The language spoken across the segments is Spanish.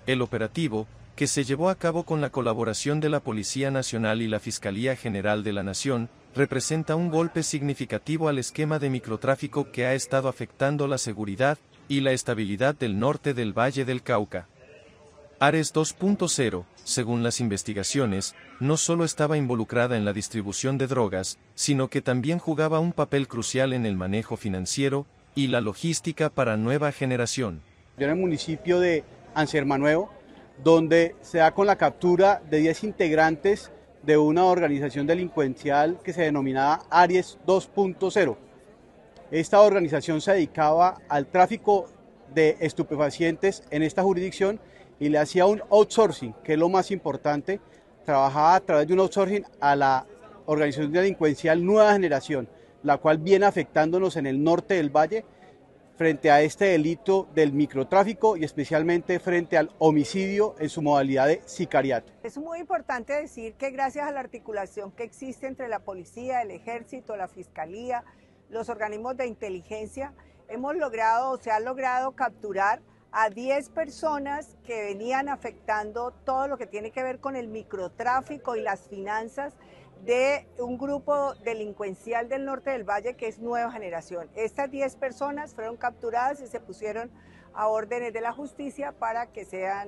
El operativo, que se llevó a cabo con la colaboración de la Policía Nacional y la Fiscalía General de la Nación, representa un golpe significativo al esquema de microtráfico que ha estado afectando la seguridad y la estabilidad del norte del Valle del Cauca. Ares 2.0, según las investigaciones, no solo estaba involucrada en la distribución de drogas, sino que también jugaba un papel crucial en el manejo financiero y la logística para Nueva Generación. En el municipio de Anserma-Nuevo, donde se da con la captura de 10 integrantes de una organización delincuencial que se denominaba Aries 2.0. Esta organización se dedicaba al tráfico de estupefacientes en esta jurisdicción y le hacía un outsourcing, que es lo más importante. Trabajaba a través de un outsourcing a la organización delincuencial Nueva Generación, la cual viene afectándonos en el norte del valle frente a este delito del microtráfico y especialmente frente al homicidio en su modalidad de sicariato. Es muy importante decir que gracias a la articulación que existe entre la policía, el ejército, la fiscalía, los organismos de inteligencia, se ha logrado capturar a 10 personas que venían afectando todo lo que tiene que ver con el microtráfico y las finanzas de un grupo delincuencial del norte del valle que es Nueva Generación. Estas 10 personas fueron capturadas y se pusieron a órdenes de la justicia para que sean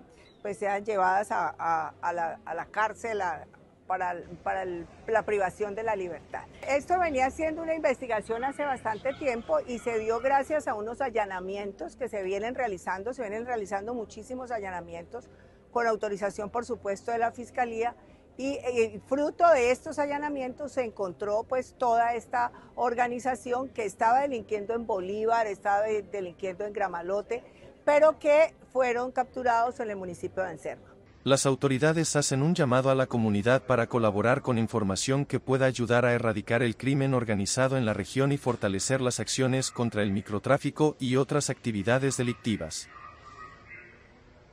llevadas a la cárcel para la privación de la libertad. Esto venía siendo una investigación hace bastante tiempo y se dio gracias a unos allanamientos que se vienen realizando muchísimos allanamientos con autorización por supuesto de la Fiscalía. Y fruto de estos allanamientos se encontró pues toda esta organización que estaba delinquiendo en Bolívar, estaba delinquiendo en Gramalote, pero que fueron capturados en el municipio de Anserma. Las autoridades hacen un llamado a la comunidad para colaborar con información que pueda ayudar a erradicar el crimen organizado en la región y fortalecer las acciones contra el microtráfico y otras actividades delictivas.